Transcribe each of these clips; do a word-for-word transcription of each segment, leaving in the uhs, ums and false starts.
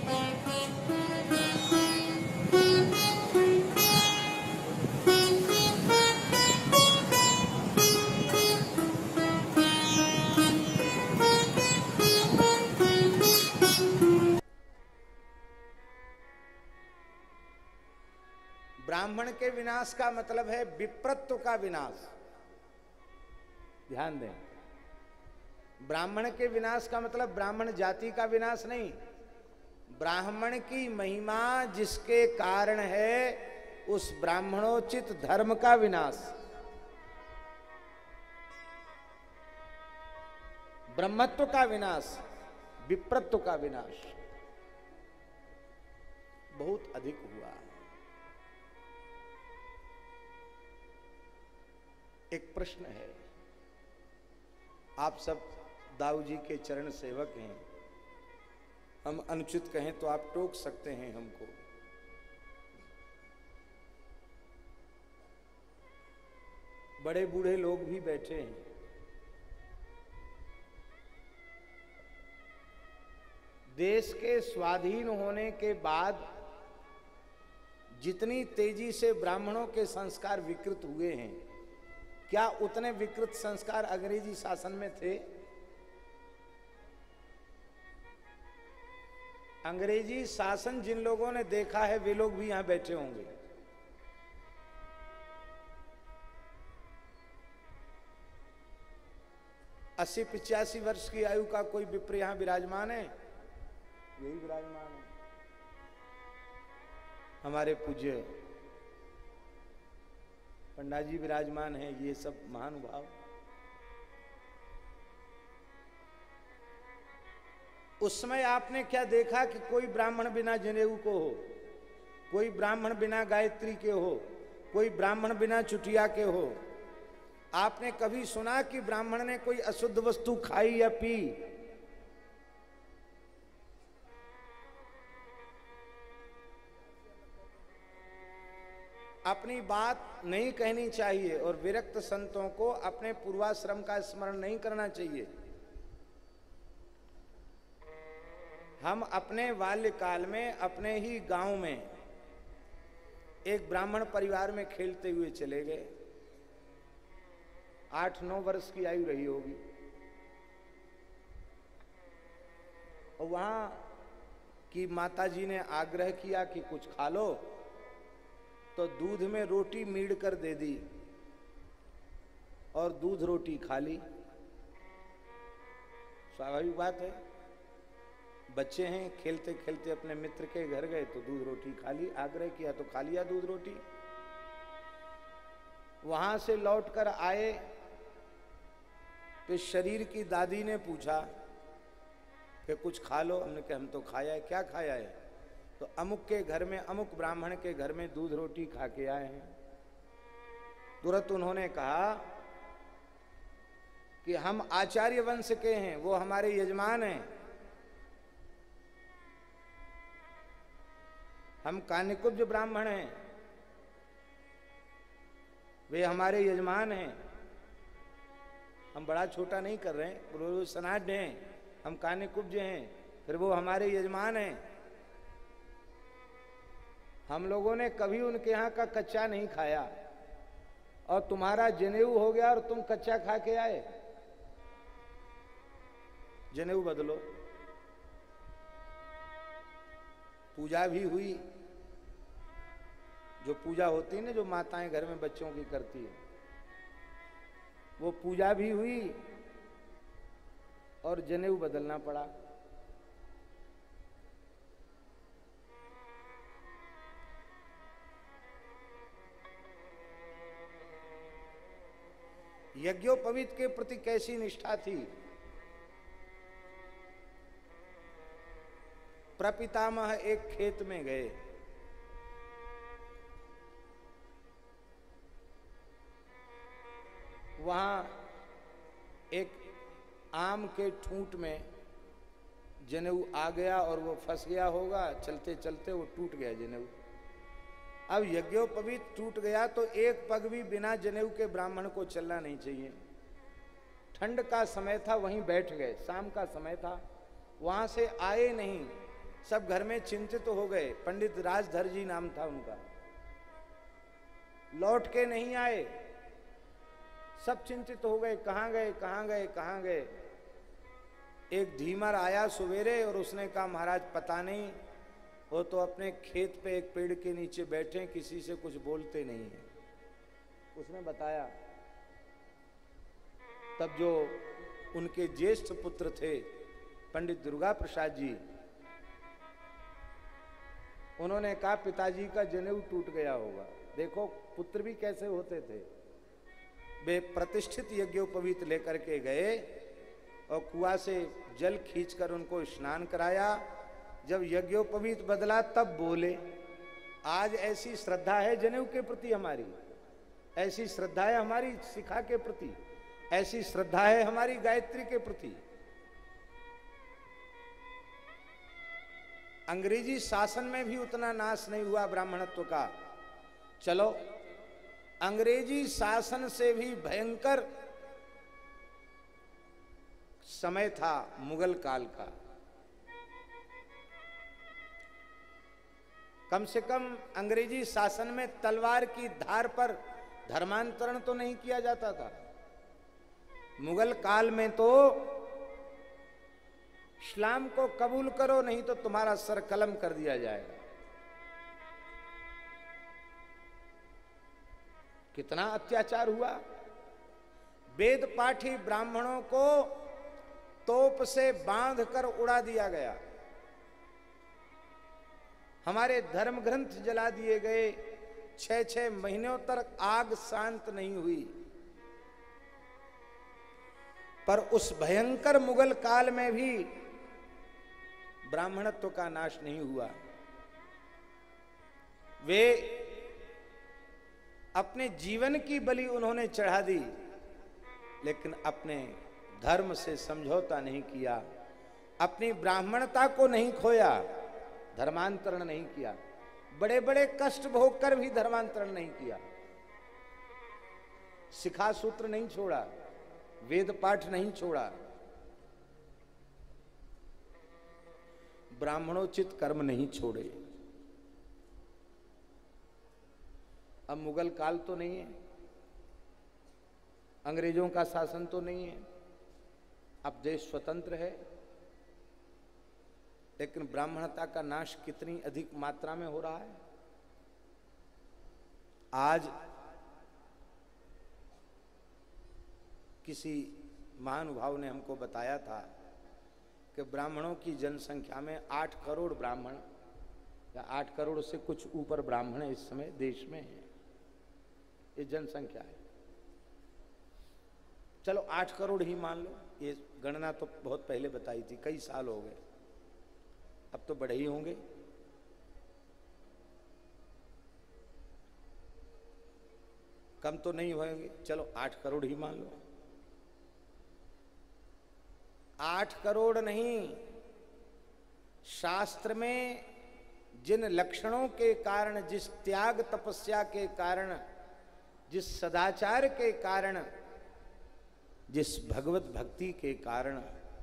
ब्राह्मण के विनाश का मतलब है विप्रत्व का विनाश। ध्यान दें, ब्राह्मण के विनाश का मतलब ब्राह्मण जाति का विनाश नहीं, ब्राह्मण की महिमा जिसके कारण है उस ब्राह्मणोचित धर्म का विनाश। ब्रह्मत्व का विनाश, विप्रत्व का विनाश बहुत अधिक हुआ। एक प्रश्न है, आप सब दाऊ जी के चरण सेवक हैं, हम अनुचित कहें तो आप टोक सकते हैं हमको। बड़े बूढ़े लोग भी बैठे हैं, देश के स्वाधीन होने के बाद जितनी तेजी से ब्राह्मणों के संस्कार विकृत हुए हैं, क्या उतने विकृत संस्कार अंग्रेजी शासन में थे? अंग्रेजी शासन जिन लोगों ने देखा है वे लोग भी यहां बैठे होंगे। अस्सी पिचासी वर्ष की आयु का कोई विप्र यहां विराजमान है? यही विराजमान है। हमारे पूज्य पंडा जी विराजमान हैं, ये सब महानुभाव। उस समय आपने क्या देखा कि कोई ब्राह्मण बिना जनेऊ को हो, कोई ब्राह्मण बिना गायत्री के हो, कोई ब्राह्मण बिना चुटिया के हो? आपने कभी सुना कि ब्राह्मण ने कोई अशुद्ध वस्तु खाई या पी? अपनी बात नहीं कहनी चाहिए और विरक्त संतों को अपने पूर्वाश्रम का स्मरण नहीं करना चाहिए। हम अपने बाल्यकाल में अपने ही गांव में एक ब्राह्मण परिवार में खेलते हुए चले गए। आठ नौ वर्ष की आयु रही होगी। और वहां की माताजी ने आग्रह किया कि कुछ खा लो, तो दूध में रोटी मीड़ कर दे दी और दूध रोटी खा ली। स्वाभाविक बात है, बच्चे हैं, खेलते खेलते अपने मित्र के घर गए तो दूध रोटी खा ली, आग्रह किया तो खा लिया दूध रोटी। वहां से लौटकर आए तो शरीर की दादी ने पूछा कि कुछ खा लो। हमने कहा हम तो खाया है। क्या खाया है? तो अमुक के घर में, अमुक ब्राह्मण के घर में दूध रोटी खा के आए हैं। तुरंत उन्होंने कहा कि हम आचार्य वंश के हैं, वो हमारे यजमान हैं। हम कान्यकुब्ज ब्राह्मण हैं, वे हमारे यजमान हैं। हम बड़ा छोटा नहीं कर रहे हैं, वो सनाढ़ हैं, हम कान्यकुब्ज हैं, फिर वो हमारे यजमान हैं। हम लोगों ने कभी उनके यहाँ का कच्चा नहीं खाया और तुम्हारा जनेऊ हो गया और तुम कच्चा खा के आए। जनेऊ बदलो। पूजा भी हुई, जो पूजा होती है ना, जो माताएं घर में बच्चों की करती है, वो पूजा भी हुई और जनेऊ बदलना पड़ा। यज्ञोपवीत के प्रति कैसी निष्ठा थी? प्रपितामह एक खेत में गए, वहां एक आम के ठूंठ में जनेऊ आ गया और वो फंस गया होगा, चलते चलते वो टूट गया जनेऊ। अब यज्ञोपवीत टूट गया तो एक पग भी बिना जनेऊ के ब्राह्मण को चलना नहीं चाहिए। ठंड का समय था, वहीं बैठ गए, शाम का समय था, वहां से आए नहीं। सब घर में चिंतित हो गए। पंडित राजधर जी नाम था उनका, लौट के नहीं आए। सब चिंतित हो गए, कहां गए कहां गए कहां गए। एक धीमर आया सवेरे और उसने कहा महाराज पता नहीं, वो तो अपने खेत पे एक पेड़ के नीचे बैठे, किसी से कुछ बोलते नहीं है। उसने बताया। तब जो उनके ज्येष्ठ पुत्र थे पंडित दुर्गा प्रसाद जी, उन्होंने कहा पिताजी का जनेऊ टूट गया होगा। देखो पुत्र भी कैसे होते थे। वे प्रतिष्ठित यज्ञोपवीत लेकर के गए और कुआं से जल खींचकर उनको स्नान कराया। जब यज्ञोपवीत बदला तब बोले। आज ऐसी श्रद्धा है जनेऊ के प्रति हमारी, ऐसी श्रद्धा है हमारी शिखा के प्रति, ऐसी श्रद्धा है हमारी गायत्री के प्रति। अंग्रेजी शासन में भी उतना नाश नहीं हुआ ब्राह्मणत्व का। चलो अंग्रेजी शासन से भी भयंकर समय था मुगल काल का। कम से कम अंग्रेजी शासन में तलवार की धार पर धर्मांतरण तो नहीं किया जाता था। मुगल काल में तो इस्लाम को कबूल करो नहीं तो तुम्हारा सर कलम कर दिया जाएगा। कितना अत्याचार हुआ। वेद पाठी ब्राह्मणों को तोप से बांध कर उड़ा दिया गया। हमारे धर्म ग्रंथ जला दिए गए। छह छह महीनों तक आग शांत नहीं हुई। पर उस भयंकर मुगल काल में भी ब्राह्मणत्व का नाश नहीं हुआ। वे अपने जीवन की बलि उन्होंने चढ़ा दी, लेकिन अपने धर्म से समझौता नहीं किया, अपनी ब्राह्मणता को नहीं खोया, धर्मांतरण नहीं किया। बड़े बड़े कष्ट भोग कर भी धर्मांतरण नहीं किया। शिखा सूत्र नहीं छोड़ा, वेद पाठ नहीं छोड़ा। ब्राह्मणोचित कर्म नहीं छोड़े। अब मुगल काल तो नहीं है, अंग्रेजों का शासन तो नहीं है, अब देश स्वतंत्र है, लेकिन ब्राह्मणता का नाश कितनी अधिक मात्रा में हो रहा है। आज किसी महानुभाव ने हमको बताया था कि ब्राह्मणों की जनसंख्या में आठ करोड़ ब्राह्मण या आठ करोड़ से कुछ ऊपर ब्राह्मण इस समय देश में है। ये जनसंख्या है। चलो आठ करोड़ ही मान लो, ये गणना तो बहुत पहले बताई थी, कई साल हो गए, अब तो बढ़े ही होंगे। कम तो नहीं होंगे, चलो आठ करोड़ ही मान लो। आठ करोड़ नहीं, शास्त्र में जिन लक्षणों के कारण, जिस त्याग तपस्या के कारण, जिस सदाचार के कारण, जिस भगवत भक्ति के कारण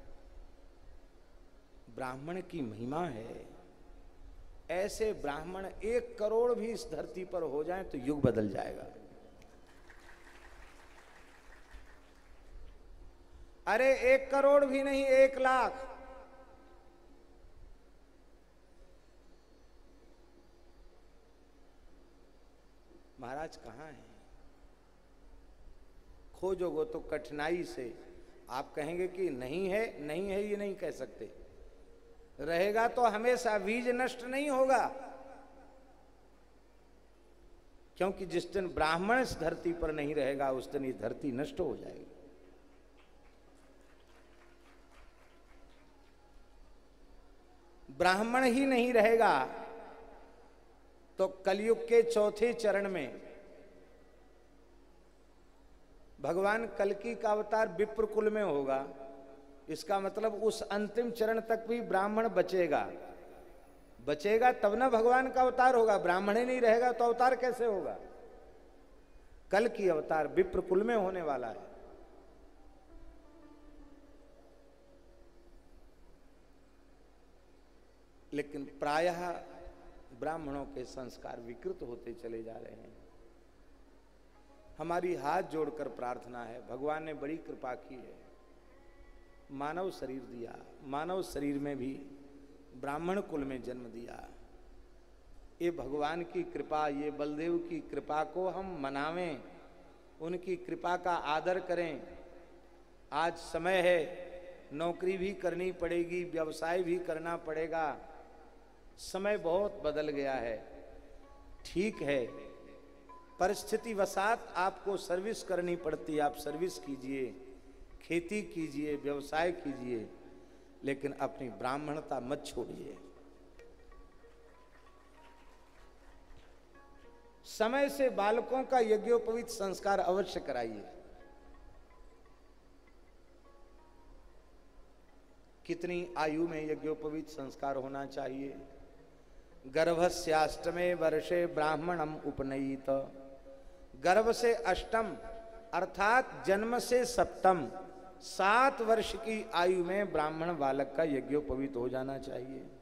ब्राह्मण की महिमा है, ऐसे ब्राह्मण एक करोड़ भी इस धरती पर हो जाएं तो युग बदल जाएगा। अरे एक करोड़ भी नहीं, एक लाख। महाराज कहाँ हैं? खोजोगे तो कठिनाई से। आप कहेंगे कि नहीं है, नहीं है, ये नहीं कह सकते। रहेगा तो हमेशा, बीज नष्ट नहीं होगा। क्योंकि जिस दिन ब्राह्मण इस धरती पर नहीं रहेगा, उस दिन ये धरती नष्ट हो जाएगी। ब्राह्मण ही नहीं रहेगा तो कलयुग के चौथे चरण में भगवान कल्कि का अवतार विप्र कुल में होगा। इसका मतलब उस अंतिम चरण तक भी ब्राह्मण बचेगा। बचेगा तब ना भगवान का अवतार होगा। ब्राह्मण ही नहीं रहेगा तो अवतार कैसे होगा? कल्कि अवतार विप्र कुल में होने वाला है। लेकिन प्रायः ब्राह्मणों के संस्कार विकृत होते चले जा रहे हैं। हमारी हाथ जोड़कर प्रार्थना है, भगवान ने बड़ी कृपा की है, मानव शरीर दिया, मानव शरीर में भी ब्राह्मण कुल में जन्म दिया। ये भगवान की कृपा, ये बलदेव की कृपा को हम मनावें, उनकी कृपा का आदर करें। आज समय है, नौकरी भी करनी पड़ेगी, व्यवसाय भी करना पड़ेगा, समय बहुत बदल गया है। ठीक है, परिस्थिति वसात आपको सर्विस करनी पड़ती, आप सर्विस कीजिए, खेती कीजिए, व्यवसाय कीजिए, लेकिन अपनी ब्राह्मणता मत छोड़िए। समय से बालकों का यज्ञोपवीत संस्कार अवश्य कराइए। कितनी आयु में यज्ञोपवीत संस्कार होना चाहिए? गर्भस्याष्टमे वर्षे ब्राह्मणम उपनयित। गर्भ से अष्टम अर्थात जन्म से सप्तम, सात वर्ष की आयु में ब्राह्मण बालक का यज्ञोपवीत हो जाना चाहिए।